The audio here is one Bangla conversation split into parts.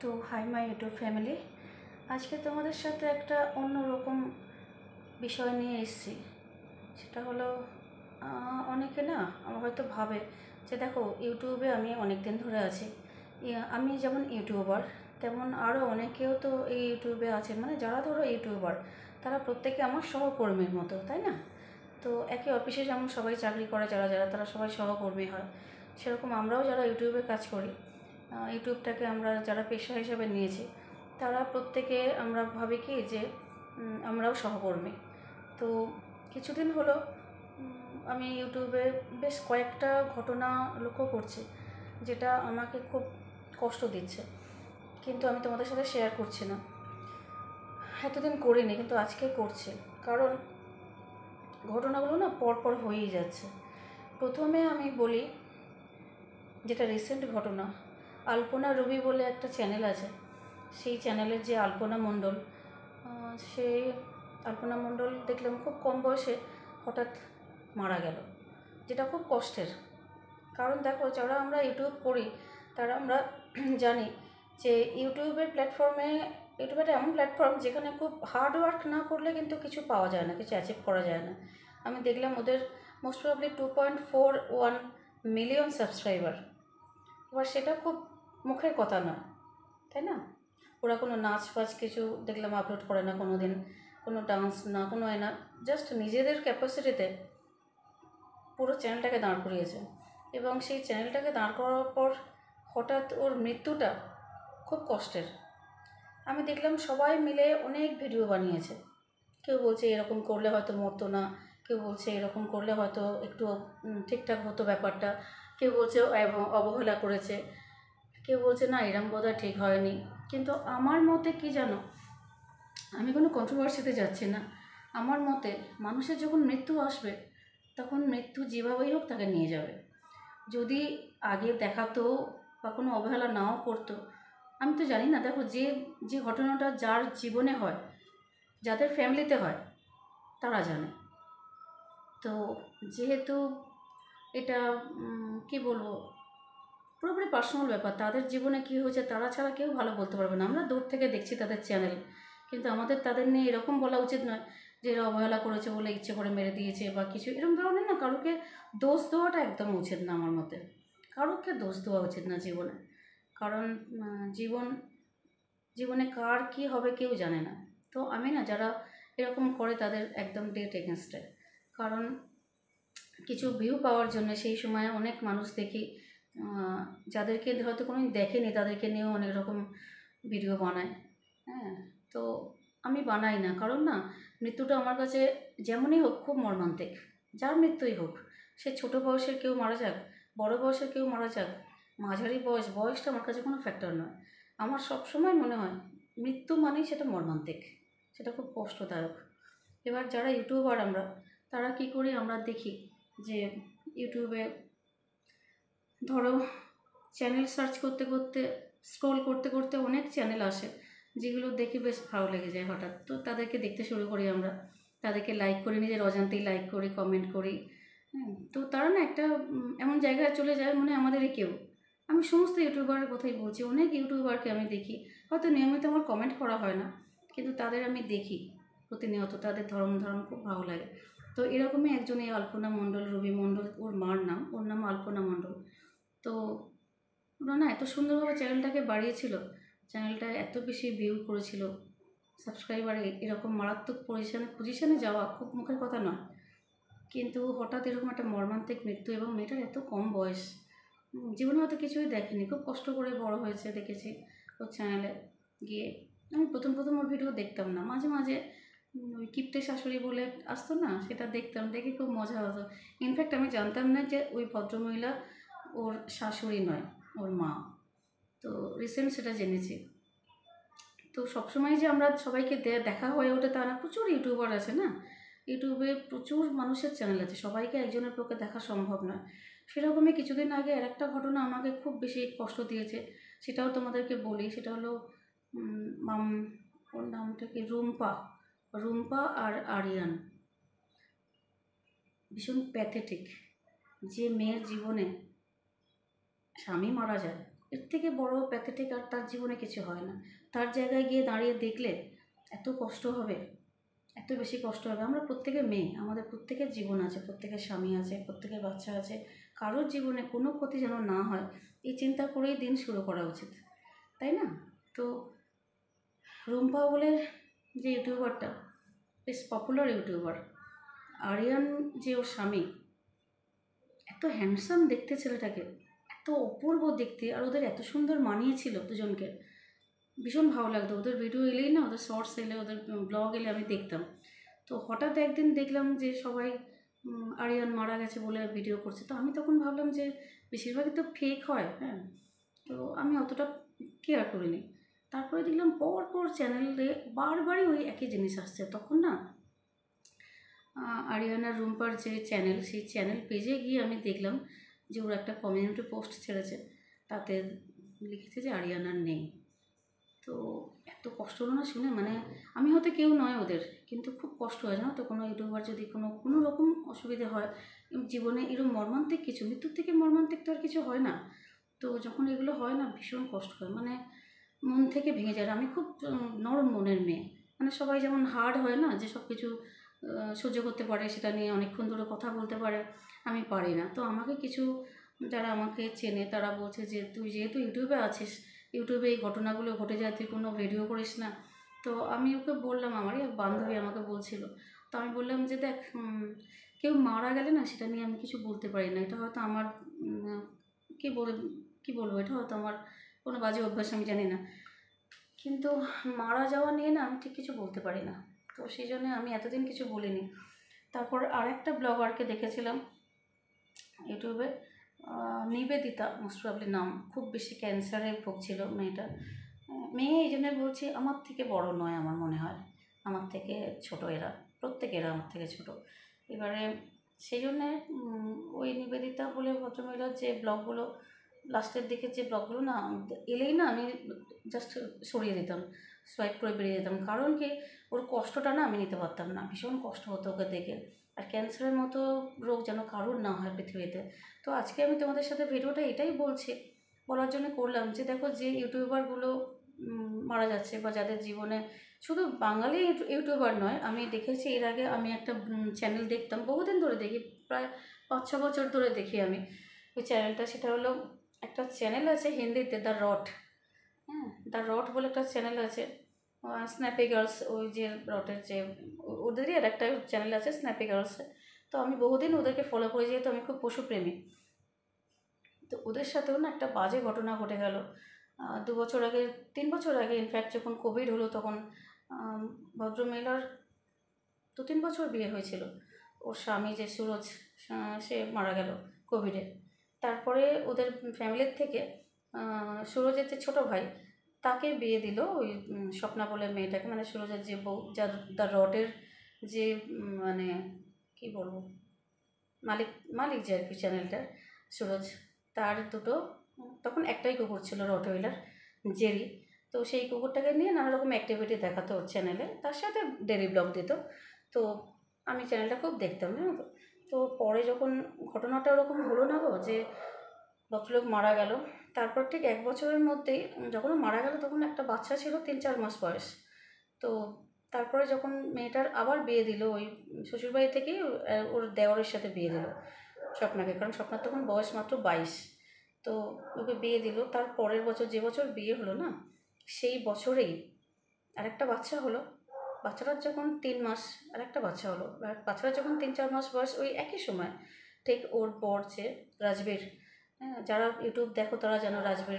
তো হাই মাই ইউটিউব ফ্যামিলি, আজকে তোমাদের সাথে একটা অন্যরকম বিষয় নিয়ে এসেছি। সেটা হলো অনেকে না আমার হয়তো ভাবে যে দেখো ইউটিউবে আমি অনেক দিন ধরে আছি, আমি যেমন ইউটিউবার তেমন আরও অনেকেও তো এই ইউটিউবে আছে, মানে যারা ধরো ইউটিউবার তারা প্রত্যেকে আমার সহকর্মীর মতো, তাই না? তো একই অফিসে যেমন সবাই চাকরি করে, যারা যারা তারা সবাই সহকর্মী হয়, সেরকম আমরাও যারা ইউটিউবে কাজ করি, ইউটিউবটাকে আমরা যারা পেশা হিসেবে নিয়েছি তারা প্রত্যেকে আমরা ভাবি কি যে আমরাও সহকর্মী। তো কিছুদিন হলো আমি ইউটিউবে বেশ কয়েকটা ঘটনা লক্ষ্য করছি যেটা আমাকে খুব কষ্ট দিচ্ছে, কিন্তু আমি তোমাদের সাথে শেয়ার করছি না। এতদিন করিনি কিন্তু আজকে করছি, কারণ ঘটনাগুলো না পরপর হয়েই যাচ্ছে। প্রথমে আমি বলি যেটা রিসেন্ট ঘটনা, আলপনা রবি বলে একটা চ্যানেল আছে, সেই চ্যানেলের যে আলপনা মণ্ডল, সেই আলপনা মণ্ডল দেখলাম খুব কম বয়সে হঠাৎ মারা গেল, যেটা খুব কষ্টের। কারণ দেখো, যারা আমরা ইউটিউব করি তারা আমরা জানি যে ইউটিউবের প্ল্যাটফর্মে, ইউটিউব একটা এমন প্ল্যাটফর্ম যেখানে খুব হার্ড ওয়ার্ক না করলে কিন্তু কিছু পাওয়া যায় না, কিছু অ্যাচিভ করা যায় না। আমি দেখলাম ওদের মোস্ট প্রবাবলি 2.41 মিলিয়ন সাবস্ক্রাইবার। এবার সেটা খুব মুখের কথা নয়, তাই না? ওরা কোনো নাচ ফাচ কিছু দেখলাম আপলোড করে না কোনো দিন, কোনো ডান্স না, কোনো না, জাস্ট নিজেদের ক্যাপাসিটিতে পুরো চ্যানেলটাকে দাঁড় করিয়েছে। এবং সেই চ্যানেলটাকে দাঁড় করার পর হঠাৎ ওর মৃত্যুটা খুব কষ্টের। আমি দেখলাম সবাই মিলে অনেক ভিডিও বানিয়েছে, কেউ বলছে এরকম করলে হয়তো মরতো না, কেউ বলছে এরকম করলে হয়তো একটু ঠিকঠাক হতো ব্যাপারটা, কেউ বলছে অবহেলা করেছে, কেউ বলছে না এরম বোধহয় ঠিক হয়নি। কিন্তু আমার মতে কি জানো, আমি কোনো কন্ট্রোভার্সিতে যাচ্ছি না, আমার মতে মানুষের যখন মৃত্যু আসবে তখন মৃত্যু যেভাবেই হোক তাকে নিয়ে যাবে। যদি আগে দেখাতো বা কোনো অবহেলা নাও করতো, আমি তো জানি না। দেখো, যে যে ঘটনাটা যার জীবনে হয়, যাদের ফ্যামিলিতে হয় তারা জানে। তো যেহেতু এটা কি বলবো, পুরোপুরি পার্সোনাল ব্যাপার, তাদের জীবনে কী হয়েছে তারা ছাড়া কেউ ভালো বলতে পারবে না। আমরা দূর থেকে দেখছি তাদের চ্যানেল, কিন্তু আমাদের তাদের নিয়ে এরকম বলা উচিত নয় যে এরা অবহেলা করেছে বলে ইচ্ছে করে মেরে দিয়েছে বা কিছু এরকম ধরনের না। কারোকে দোষ দেওয়াটা একদম উচিত না আমার মতে, কারোকে দোষ দেওয়া উচিত না জীবনে। কারণ জীবনে কার কী হবে কেউ জানে না। তো আমি না, যারা এরকম করে তাদের একদম ডেট এগেনস্টে। কারণ কিছু ভিউ পাওয়ার জন্য সেই সময় অনেক মানুষ দেখি যাদেরকে হয়তো কোনো দেখেনি তাদেরকে নিয়েও অনেক রকম ভিডিও বানায়। হ্যাঁ, তো আমি বানাই না, কারণ না, মৃত্যুটা আমার কাছে যেমনই হোক খুব মর্মান্তিক। যার মৃত্যুই হোক, সে ছোটো বয়সের কেউ মারা যাক, বড় বয়সের কেউ মারা যাক, মাঝারি বয়সটা আমার কাছে কোনো ফ্যাক্টর নয়। আমার সবসময় মনে হয় মৃত্যু মানেই সেটা মর্মান্তিক, সেটা খুব কষ্টদায়ক। এবার যারা ইউটিউবার আমরা, তারা কি করি, আমরা দেখি যে ইউটিউবে ধরো চ্যানেল সার্চ করতে করতে, স্ক্রল করতে করতে অনেক চ্যানেল আসে যেগুলো দেখে বেশ ভালো লেগে যায় হঠাৎ। তো তাদেরকে দেখতে শুরু করি আমরা, তাদেরকে লাইক করি, নিজের অজান্তেই লাইক করি, কমেন্ট করি। হ্যাঁ, তো তারা না একটা এমন জায়গায় চলে যায় মনে আমাদেরই কেউ। আমি সমস্ত ইউটিউবারের কথাই বলছি, অনেক ইউটিউবারকে আমি দেখি, হয়তো নিয়মিত আমার কমেন্ট করা হয় না, কিন্তু তাদের আমি দেখি প্রতিনিয়ত, তাদের ধরন খুব ভালো লাগে। তো এরকমই একজন, এই আলপনা মণ্ডল, রবি মণ্ডল ওর মার নাম, ওর নাম আলপনা মণ্ডল। তো ওরা না এত সুন্দরভাবে চ্যানেলটাকে বাড়িয়েছিল, চ্যানেলটা এত বেশি ভিউ করেছিল, সাবস্ক্রাইবার এরকম মারাত্মক পজিশানে যাওয়া খুব মুখের কথা নয়। কিন্তু হঠাৎ এরকম একটা মর্মান্তিক মৃত্যু, এবং মেয়েটার এত কম বয়স, জীবনে হয়তো কিছুই দেখেনি, খুব কষ্ট করে বড় হয়েছে দেখেছি ওর চ্যানেলে গিয়ে। আমি প্রথম ওর ভিডিও দেখতাম না, মাঝে মাঝে ওই কিপ্টে শাশুড়ি বলে আসতো না, সেটা দেখতাম, দেখে খুব মজা হতো। ইনফ্যাক্ট আমি জানতাম না যে ওই ভদ্রমহিলা ওর শাশুড়ি নয়, ওর মা। তো রিসেন্ট সেটা জেনেছি। তো সবসময় যে আমরা সবাইকে দেখা হয়ে ওঠে তা না, প্রচুর ইউটিউবার আছে না, ইউটিউবে প্রচুর মানুষের চ্যানেল আছে, সবাইকে একজনের পক্ষে দেখা সম্ভব নয়। সেরকমই কিছুদিন আগে আরেকটা ঘটনা আমাকে খুব বেশি কষ্ট দিয়েছে, সেটাও তোমাদেরকে বলি। সেটা হলো ওর নামটা কি, রুম্পা আর আরিয়ান। ভীষণ প্যাথেটিক, যে মেয়ের জীবনে স্বামী মারা যায় এর থেকে বড় প্যাথেটিক আর তার জীবনে কিছু হয় না। তার জায়গায় গিয়ে দাঁড়িয়ে দেখলে এত কষ্ট হবে, এত বেশি কষ্ট হবে। আমরা প্রত্যেকে মেয়ে, আমাদের প্রত্যেকের জীবন আছে, প্রত্যেকের স্বামী আছে, প্রত্যেকের বাচ্চা আছে। কারোর জীবনে কোনো ক্ষতি যেন না হয় এই চিন্তা করেই দিন শুরু করা উচিত, তাই না? তো রুম্পা বলে যে ইউটিউবারটা, বেশ পপুলার ইউটিউবার, আরিয়ান যে ওর স্বামী, এত হ্যান্ডসাম দেখতে ছেলেটাকে, এত অপূর্ব দেখতে, আর ওদের এত সুন্দর মানিয়েছিল দুজনকে। ভীষণ ভালো লাগতো ওদের ভিডিও এলেই না, ওদের শর্টস এলে, ওদের ব্লগ এলে আমি দেখতাম। তো হঠাৎ একদিন দেখলাম যে সবাই আরিয়ান মারা গেছে বলে ভিডিও করছে। তো আমি তখন ভাবলাম যে বেশিরভাগই তো ফেক হয়, হ্যাঁ। তো আমি অতটা কেয়ার করিনি। তারপরে দেখলাম পর চ্যানেলে বারবারই ওই একই জিনিস আসছে। তখন না আরিয়ানা রুম্পার যে চ্যানেল, সেই চ্যানেল পেজে গিয়ে আমি দেখলাম যে ওরা একটা কমিউনিটি পোস্ট ছেড়েছে, তাতে লিখেছে যে আরিয়ানার নেই। তো এত কষ্ট হলো না শুনে, মানে আমি হয়তো কেউ নয় ওদের, কিন্তু খুব কষ্ট হয়, জানো তো? কোনো ইউটিউবার যদি কোনো রকম অসুবিধে হয় জীবনে, এরকম মর্মান্তিক কিছু, মৃত্যুর থেকে মর্মান্তিক তো আর কিছু হয় না। তো যখন এগুলো হয় না, ভীষণ কষ্ট হয়, মানে মন থেকে ভেঙে যায়। আর আমি খুব নরম মনের মেয়ে, মানে সবাই যেমন হার্ড হয় না, যে সব কিছু সহ্য করতে পারে, সেটা নিয়ে অনেকক্ষণ ধরে কথা বলতে পারে, আমি পারি না। তো আমাকে কিছু যারা আমাকে চেনে তারা বলছে যে তুই যেহেতু ইউটিউবে আছিস, ইউটিউবে এই ঘটনাগুলো ঘটে যায়, তুই কোনো ভিডিও করিস না। তো আমি ওকে বললাম, আমারই এক বান্ধবী আমাকে বলছিল, তো আমি বললাম যে দেখ, কেউ মারা গেলে না সেটা নিয়ে আমি কিছু বলতে পারি না, এটা হয়তো আমার কী বল কী বলবো, এটা হয়তো আমার কোনো বাজে অভ্যাস, আমি জানি না, কিন্তু মারা যাওয়া নিয়ে না আমি ঠিক কিছু বলতে পারি না। তো সেই জন্য আমি এতদিন কিছু বলিনি। তারপর আরেকটা ব্লগারকে দেখেছিলাম ইউটিউবে, নিবেদিতা মোস্ট প্রবলি নাম, খুব বেশি ক্যান্সারে ভুগছিল মেয়েটা। মেয়ে এই জন্য বলছি, আমার থেকে বড় নয় আমার মনে হয়, আমার থেকে ছোট এরা, প্রত্যেকেরা আমার থেকে ছোট। এবারে সেই জন্যে ওই নিবেদিতা বলে ভদ্রমহিলার যে ব্লগগুলো, লাস্টের দিকে যে ব্লগগুলো না এলেই না আমি জাস্ট সরিয়ে দিতাম, সোয়াইপ করে বেরিয়ে যেতাম। কারণ কি, ওর কষ্টটা না আমি নিতে পারতাম না, ভীষণ কষ্ট হতো ওকে দেখে। আর ক্যান্সারের মতো রোগ যেন কারোর না হয় পৃথিবীতে। তো আজকে আমি তোমাদের সাথে ভিডিওটা এটাই বলার জন্য করলাম যে দেখো, যে ইউটিউবারগুলো মারা যাচ্ছে, বা যাদের জীবনে, শুধু বাঙালি ইউটিউবার নয়, আমি দেখেছি এর আগে, আমি একটা চ্যানেল দেখতাম, বহুদিন ধরে দেখি, প্রায় 5-6 বছর ধরে দেখি আমি ওই চ্যানেলটা। সেটা হলো, একটা চ্যানেল আছে হিন্দিতে, দ্য রট, হ্যাঁ, দ্য রট বলে একটা চ্যানেল আছে। স্ন্যাপি গার্লস, ওই যে রটের যে, ওদেরই আর একটা চ্যানেল আছে স্ন্যাপি গার্লসে। তো আমি বহুদিন ওদেরকে ফলো করে, যেহেতু আমি খুব পশুপ্রেমী। তো ওদের সাথেও না একটা বাজে ঘটনা ঘটে গেল 2 বছর আগে, 3 বছর আগে ইনফ্যাক্ট, যখন কোভিড হলো তখন ভদ্রমহিলার 2-3 বছর বিয়ে হয়েছিল, ওর স্বামী যে সুরজ, সে মারা গেল কোভিডে। তারপরে ওদের ফ্যামিলির থেকে সুরজের যে ছোটো ভাই, তাকে বিয়ে দিল ওই স্বপ্না বলে মেয়েটাকে, মানে সুরজের যে বউ, যার দ্য রটের যে মানে কী বলবো, মালিক মালিক যে আর কি চ্যানেলটার, সুরজ, তার দুটো, তখন একটাই কুকুর ছিল রটওয়েলার, জেরি। তো সেই কুকুরটাকে নিয়ে নানা রকম অ্যাক্টিভিটি দেখাতো ওর চ্যানেলে, তার সাথে ডেলি ব্লগ দিত। তো আমি চ্যানেলটা খুব দেখতাম, জানো তো। তো পরে যখন ঘটনাটা ওরকম হলো না গো, যে ভদ্রলোক মারা গেল, তারপর ঠিক 1 বছরের মধ্যেই, যখন মারা গেল তখন একটা বাচ্চা ছিল 3-4 মাস বয়স। তো তারপরে যখন মেয়েটার আবার বিয়ে দিল, ওই শ্বশুরবাড়ি থেকেই ওর দেওরের সাথে বিয়ে দিল স্বপ্নাকে, কারণ স্বপ্নার তখন বয়স মাত্র 22। তো ওকে বিয়ে দিল, তার পরের বছর, যে বছর বিয়ে হলো না, সেই বছরেই আরেকটা বাচ্চা হলো। বাচ্চাটার যখন 3 মাস, আরেকটা বাচ্চা হলো। বাচ্চাটার যখন 3-4 মাস বয়স, ওই একই সময় ঠিক ওর বর যে রাজবীর, হ্যাঁ, যারা ইউটিউব দেখো তারা জানো,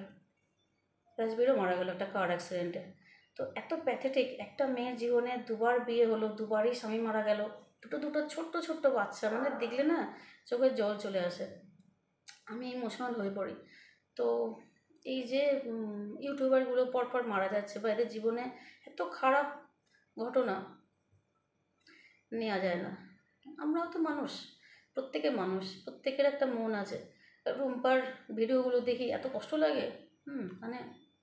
রাজবীরও মারা গেল একটা কার অ্যাক্সিডেন্টে। তো এত প্যাথেটিক, একটা মেয়ের জীবনে 2বার বিয়ে হলো, 2বারই স্বামী মারা গেল, দুটো ছোট্ট বাচ্চা, মানে দেখলে না চোখের জল চলে আসে, আমি ইমোশনাল হয়ে পড়ি। তো এই যে ইউটিউবারগুলো পরপর মারা যাচ্ছে, বা এদের জীবনে এত খারাপ ঘটনা, নেওয়া যায় না। আমরাও তো মানুষ, প্রত্যেকে মানুষ, প্রত্যেকের একটা মন আছে। রুম্পার ভিডিওগুলো দেখি এত কষ্ট লাগে, মানে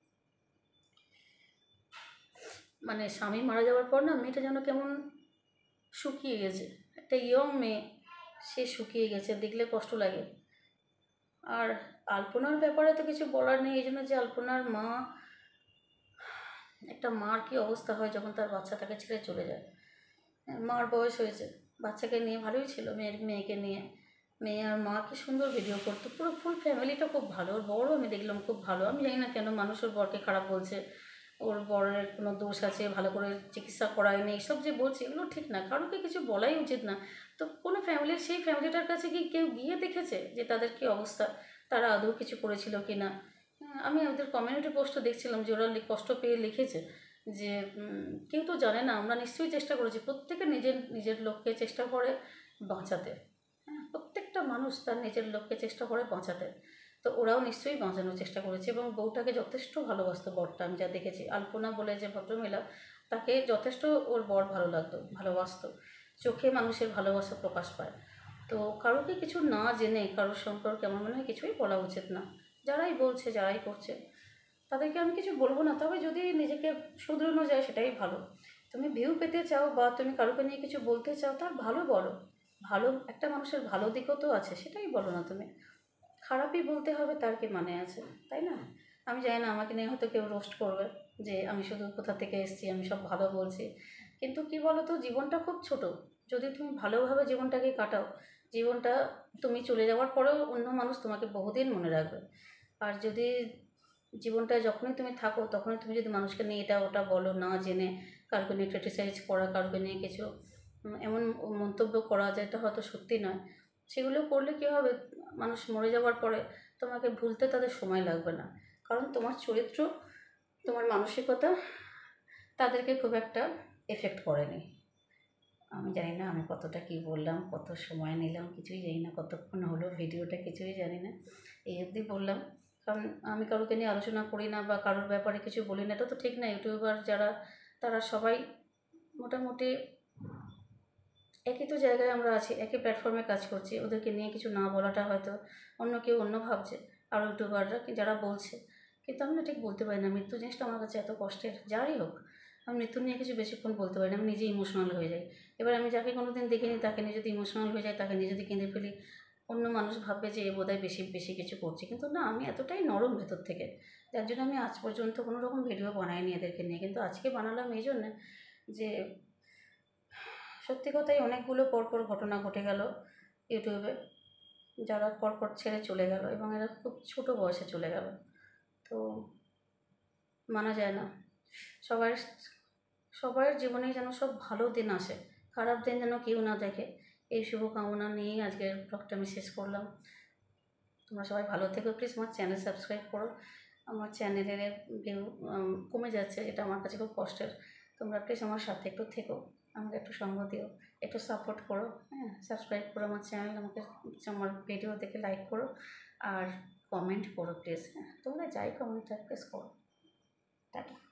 মানে স্বামী মারা যাওয়ার পর না, মেয়েটা যেন কেমন শুকিয়ে গেছে, একটা ইয়ং মেয়ে, সে শুকিয়ে গেছে, দেখলে কষ্ট লাগে। আর আলপনার ব্যাপারে তো কিছু বলার নেই, এই জন্য যে আলপনার মা, একটা মার কী অবস্থা হয় যখন তার বাচ্চা তাকে ছেড়ে চলে যায়। মার বয়স হয়েছে, বাচ্চাকে নিয়ে ভালোই ছিল, মেয়েকে নিয়ে, মেয়ে আর মা কি সুন্দর ভিডিও করতো, পুরো ফুল ফ্যামিলিটা খুব ভালো। ওর বড়ও আমি দেখলাম খুব ভালো। আমি জানি না কেন মানুষ ওর বরকে খারাপ বলছে, ওর বরের কোনো দোষ আছে, ভালো করে চিকিৎসা করায়নি, এইসব যে বলছে এগুলো ঠিক না, কারোকে কিছু বলাই উচিত না। তো কোনো ফ্যামিলির, সেই ফ্যামিলিটার কাছে কি কেউ গিয়ে দেখেছে যে তাদের কী অবস্থা, তারা আদৌ কিছু করেছিল কি না? আমি ওদের কমিউনিটি পোস্টও দেখছিলাম যে ওরা কষ্ট পেয়ে লিখেছে যে কেউ তো জানে না, আমরা নিশ্চয়ই চেষ্টা করেছি, প্রত্যেকে নিজের নিজের লোককে চেষ্টা করে বাঁচাতে। হ্যাঁ, প্রত্যেকটা মানুষ তার নিজের লোককে চেষ্টা করে বাঁচাতে। তো ওরাও নিশ্চয়ই বাঁচানোর চেষ্টা করেছে এবং বউটাকে যথেষ্ট ভালোবাসতো বরটা, আমি যা দেখেছি। আলপনা বলে যে ভদ্রমহিলা, তাকে যথেষ্ট ওর বর ভালো লাগতো, ভালোবাসতো। চোখে মানুষের ভালোবাসা প্রকাশ পায়। তো কারোকে কিছু না জেনে কারোর সম্পর্কে আমার মনে হয় কিছুই বলা উচিত না। যারাই বলছে, যারাই করছে, তাদেরকে আমি কিছু বলবো না, তবে যদি নিজেকে শুধরানো যায় সেটাই ভালো। তুমি ভিউ পেতে চাও বা তুমি কারোকে নিয়ে কিছু বলতে চাও, তার ভালো বলো। ভালো একটা মানুষের ভালো দিকও তো আছে, সেটাই বলো না তুমি। খারাপই বলতে হবে তার কি মানে আছে, তাই না? আমি জানি না, আমাকে নিয়ে হয়তো কেউ রোস্ট করবে যে আমি শুধু কোথা থেকে এসেছি, আমি সব ভালো বলছি। কিন্তু কি বলো তো, জীবনটা খুব ছোট। যদি তুমি ভালোভাবে জীবনটাকে কাটাও, জীবনটা, তুমি চলে যাওয়ার পরেও অন্য মানুষ তোমাকে বহুদিন মনে রাখবে। আর যদি জীবনটায় যখনই তুমি থাকো তখনই তুমি যদি মানুষকে নিয়ে এটা ওটা বলো, না জেনে কাউকে নিয়ে ক্রিটিসাইজ করা, কাউকে নিয়ে কিছু এমন মন্তব্য করা যেটা হয়তো সত্যি নয়, সেগুলো করলে কী হবে, মানুষ মরে যাওয়ার পরে তোমাকে ভুলতে তাদের সময় লাগবে না। কারণ তোমার চরিত্র, তোমার মানসিকতা তাদেরকে খুব একটা এফেক্ট করেনি। আমি জানি না আমি কতটা কী বললাম, কত সময় নিলাম, কিছুই জানি না, কতক্ষণ হলো ভিডিওটা, কিছুই জানি না। এই অবধি বললাম, কারণ আমি কারোকে নিয়ে আলোচনা করি না বা কারোর ব্যাপারে কিছু বলি না, এটা তো ঠিক না। ইউটিউবার যারা, তারা সবাই মোটামুটি একই তো জায়গায় আমরা আছি, একই প্ল্যাটফর্মে কাজ করছি, ওদেরকে নিয়ে কিছু না বলাটা হয়তো অন্য কেউ অন্য ভাবছে, আর ইউটিউবাররা যারা বলছে। কিন্তু আমি না ঠিক বলতে পারি না, মৃত্যু জিনিসটা আমার কাছে এত কষ্টের, যারই হোক। আমি মৃত্যু নিয়ে কিছু বেশিক্ষণ বলতে পারি না, আমি নিজে ইমোশনাল হয়ে যাই। এবার আমি যাকে কোনো দিন দেখিনি তাকে নিয়ে যদি ইমোশনাল হয়ে যায়, তাকে নিয়ে যদি কেঁদে ফেলি, অন্য মানুষ ভাববে যে এ বোধহয় বেশি বেশি কিছু করছে, কিন্তু না, আমি এতটাই নরম ভেতর থেকে, যার জন্য আমি আজ পর্যন্ত কোনো রকম ভিডিও বানাইনি এদেরকে নিয়ে। কিন্তু আজকে বানালাম এই জন্যে যে সত্যি কথাই অনেকগুলো পরপর ঘটনা ঘটে গেল ইউটিউবে, যারা পরপর ছেড়ে চলে গেল এবং এরা খুব ছোট বয়সে চলে গেল। তো মানা যায় না। সবার সবার জীবনেই যেন সব ভালো দিন আসে, খারাপ দিন যেন কেউ না দেখে, এই শুভকামনা নিয়েই আজকের ব্লগটা আমি শেষ করলাম। তোমরা সবাই ভালো থেকো, প্লিজ আমার চ্যানেল সাবস্ক্রাইব করো। আমার চ্যানেলের ভিউ কমে যাচ্ছে, এটা আমার কাছে খুব কষ্টের। তোমরা প্লিজ আমার সাথে একটু থেকো, আমাকে একটু সঙ্গ দিও, একটু সাপোর্ট করো। হ্যাঁ, সাবস্ক্রাইব করো আমার চ্যানেল, আমাকে আমার ভিডিও দেখে লাইক করো আর কমেন্ট করো প্লিজ। হ্যাঁ, তোমরা যাই কমেন্ট প্লিজ করো। টাটা।